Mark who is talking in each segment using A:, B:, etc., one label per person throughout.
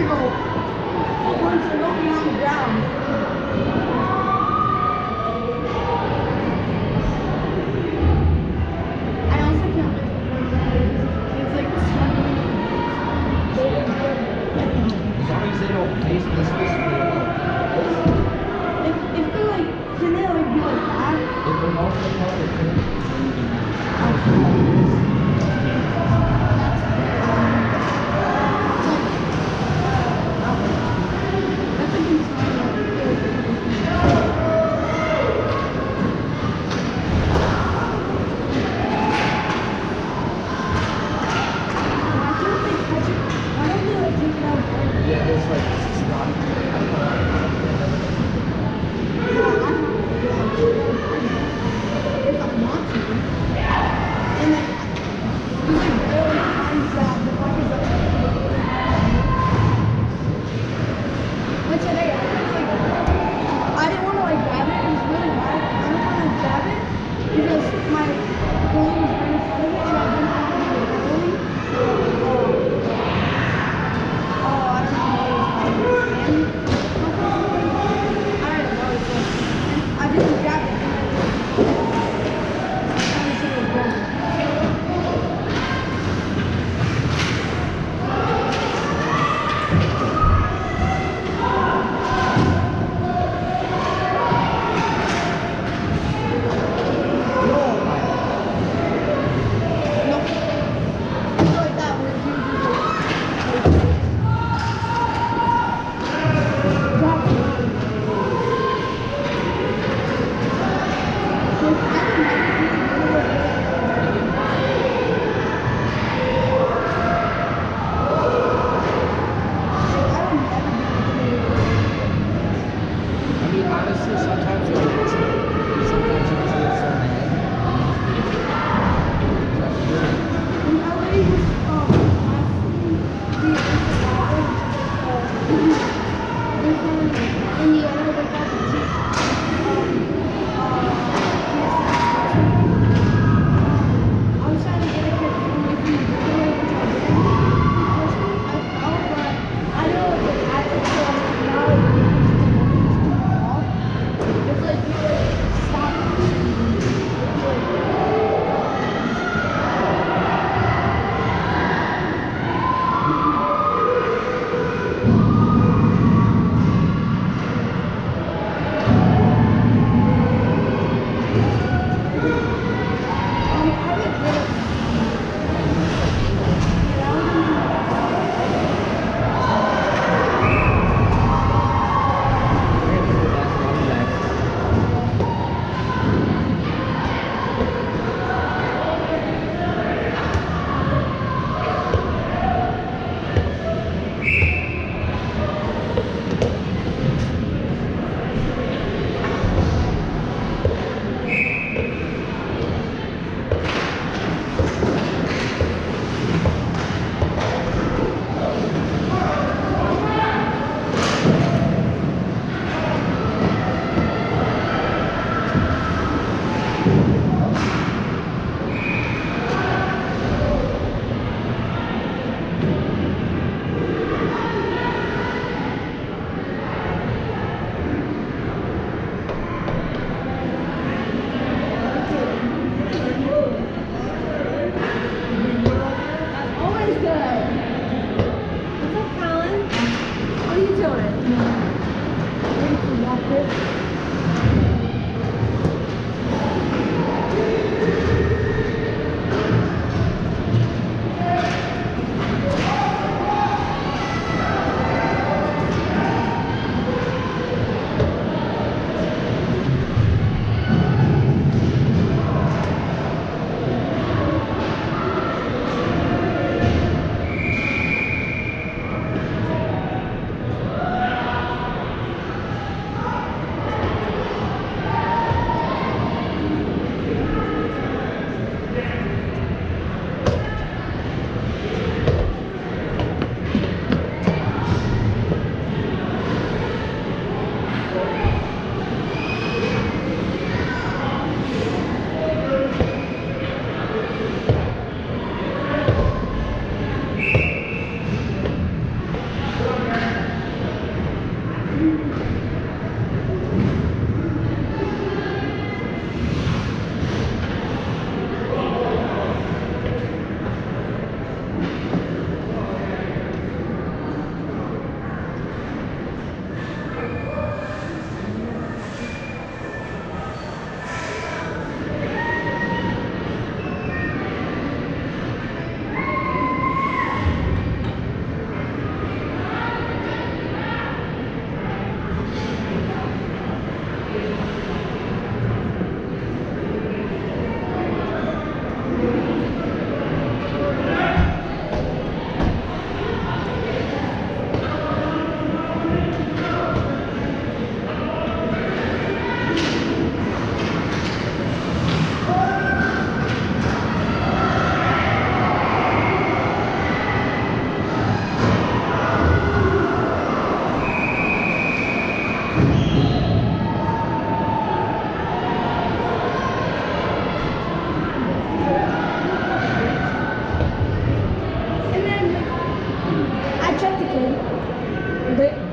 A: go once they're looking on the ground. I also can't wait for it's like
B: As long as they don't face this way,
A: if they're like, can they like be like that?
B: if they're not apart, they can.
A: That's a why don't they like take it out first?
B: Yeah, it's like it's not.
A: If I want to. And then he's like really finds that the fuck is up. But today I didn't want to like grab it. It was really hard. I didn't want to grab it because my goalie was right in front of it and I didn't want to be the goalie. I don't know what it was called. I don't know. And I didn't grab it.
B: I mean, honestly, sometimes it is. Sometimes you just get so mad.
A: In LA was Indiana they got the team. I was trying to get a kid away from the giveaway, which I did. Personally, I felt, but I know if it had to go now, it's like you like stop. Always good. What's up, Colin? What are you doing? Ready to walk it?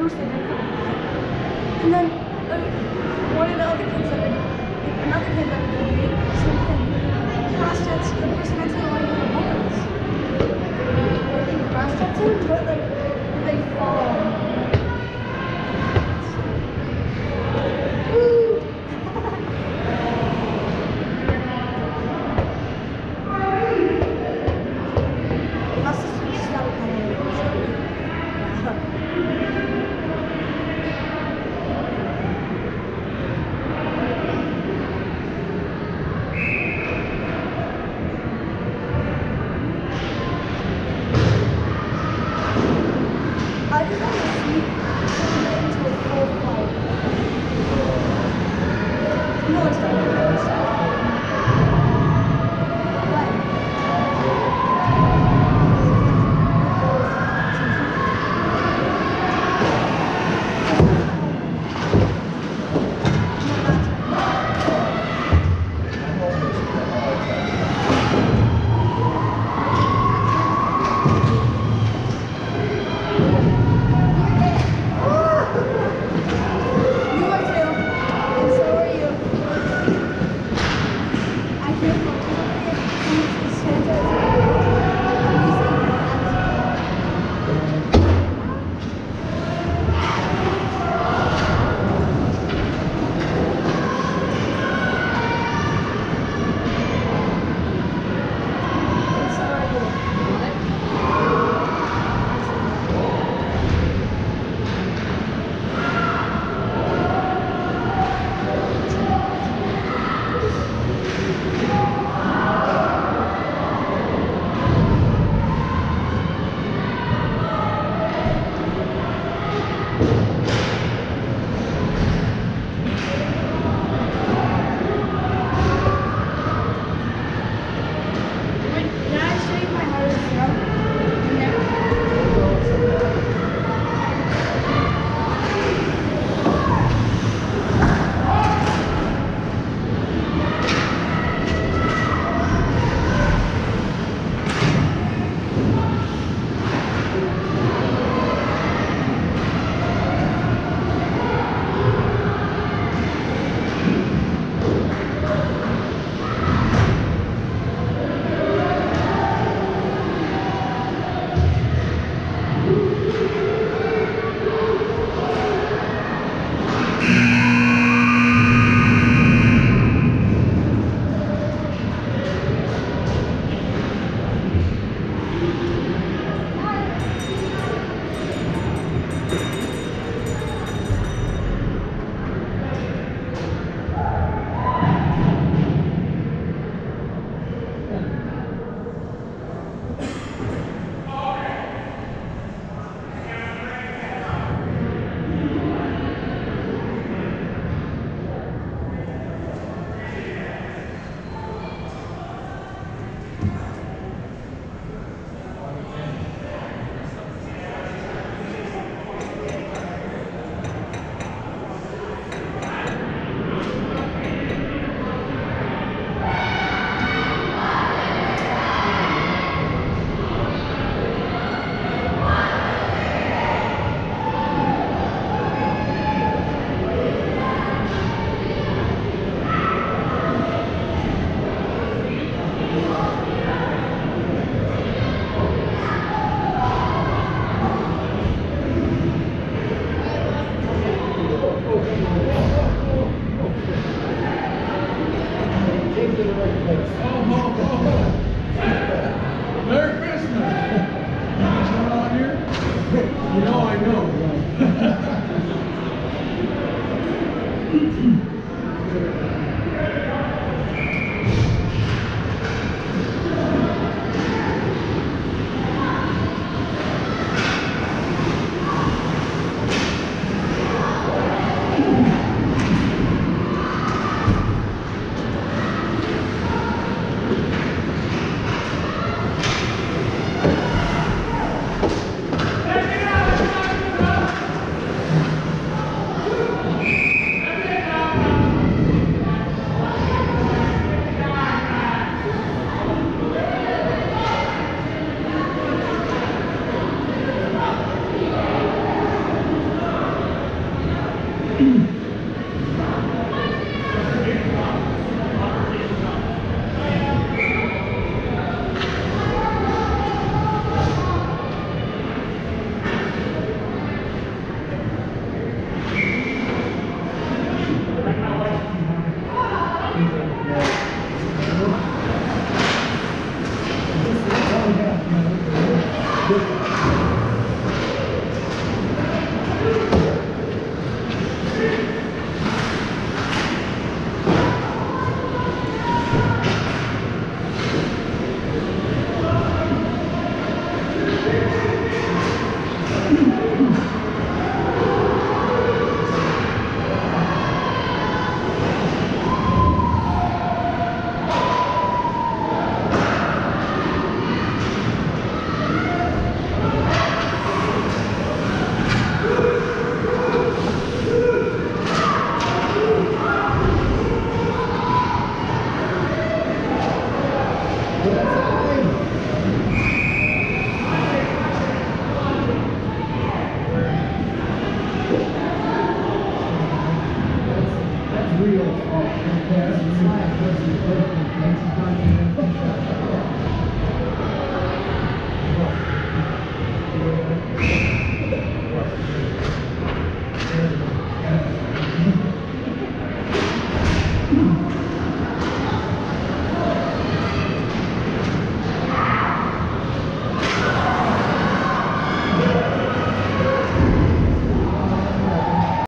A: course they did. And then one of the other kids that another kid that did it, same thing. Cross jets, the person that's in line with the bullets. Like they cross jets him, but like they fall. Woo! My sister just got a camera. I just want to see into a full fight. No, it's not. What? You are too. And so are you. I can't believe it. It's Santa. And so are you. Wait, can I show you my hardest throw?
B: Merry Christmas! What's going on here? You know I know. Real.